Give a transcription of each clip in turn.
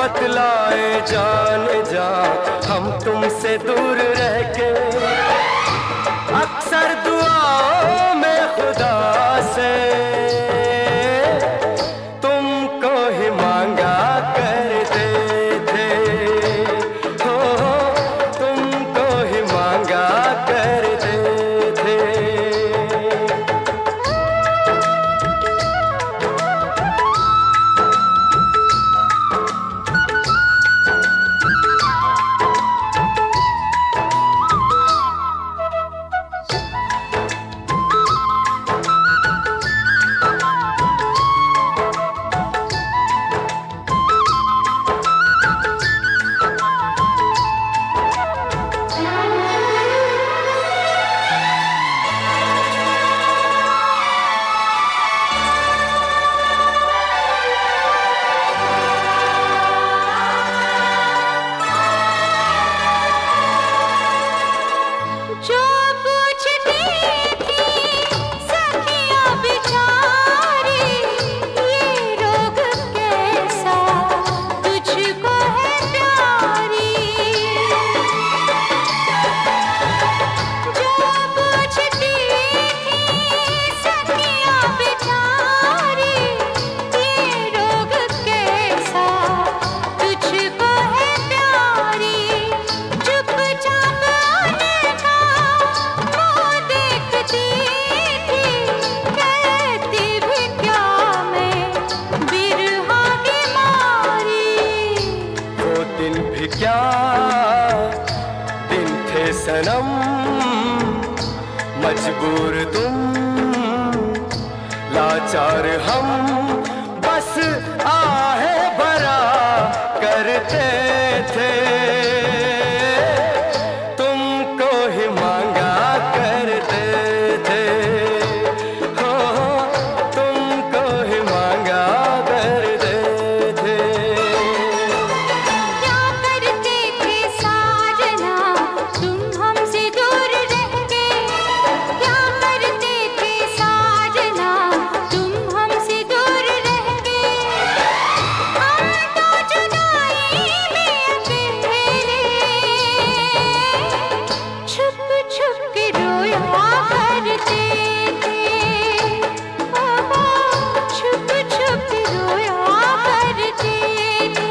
बतलाए जाने जा हम तुमसे दूर रह के। अक्सर दुआओं में खुदा से तुमको ही मांगा करते थे, हो तुमको ही मांगा करते थे। क्या दिन थे सनम, मजबूर तुम लाचार हम, बस आहे भरा करते थे, तुमको ही मांगा करते थे, हो तुमको ही मांगा करते थे। क्या करते थे साजना तुम हमसे दूर रह के, क्या करते थे साजना तुम हमसे दूर रह के, हम तो जुदाई में अकेले छुप छुप के रोया करते थे, छुप छुप के रोया करते थे।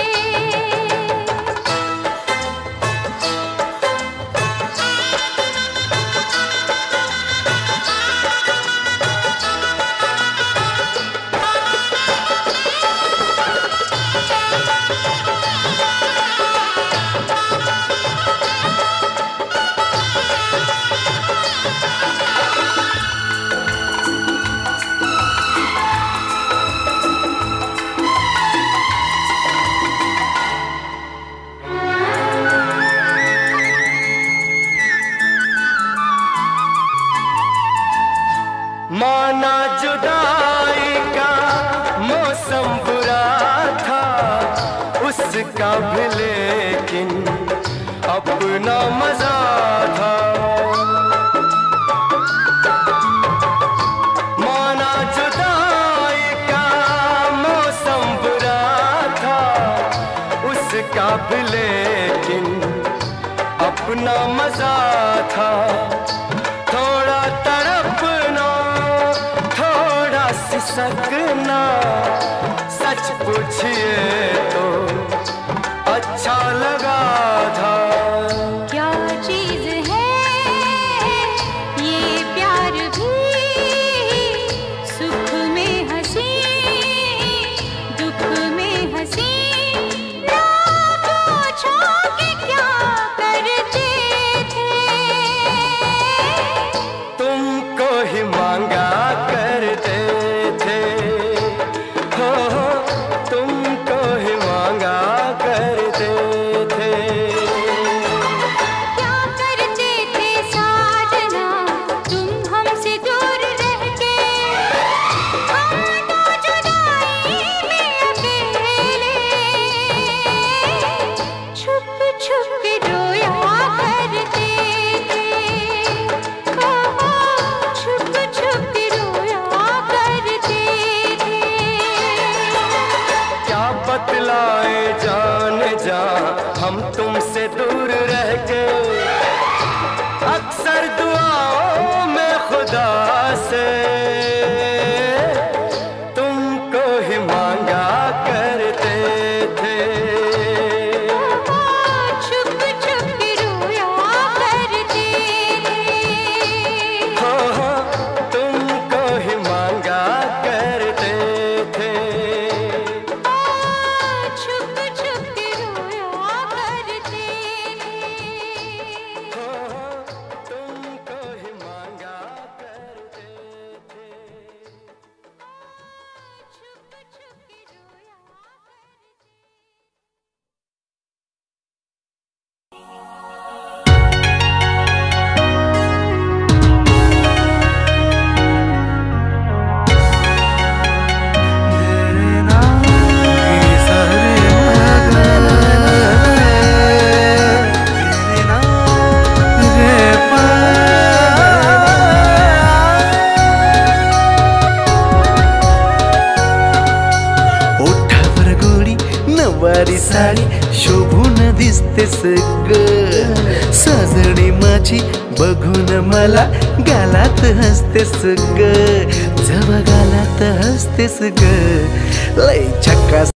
माना जुदाई का मौसम बुरा था उसका भी, लेकिन अपना मजा था। माना जुदाई का मौसम बुरा था उसका भी, लेकिन अपना मजा था। थोड़ा तड़पना थोड़ा सिसकना, सच पूछिए तो अच्छा लगा था। क्या चीज है ये प्यार भी, सुख में हंसी दुख में हंसी, ना पूछो कि क्या करते थे, तुमको ही मांगा करते थे, हो तुमको ही मांगा करते थे। क्या करते थे साजना तुम हमसे दूर रह के, हम तो जुदाई में अकेले छुप छुप के रोया करते थे, छुप छुप के रोया करते थे। क्या बतलाए हम तुमसे दूर रह के अक्सर दुआओं में खुदा से तुमको ही मांगा करते थे। छुप छुप के रोया करते हो तुमको ही मांगा करते थे। छुप छुप के रोया करते हो तुमको ही मांगा करते थे। छुप छुप के रोया ओठावर गोडी नवारी साडी शोभून दिसतेस ग सजणी माझी बघून मला गालात हसतेस ग जवा गालात हसतेस ग लय झकास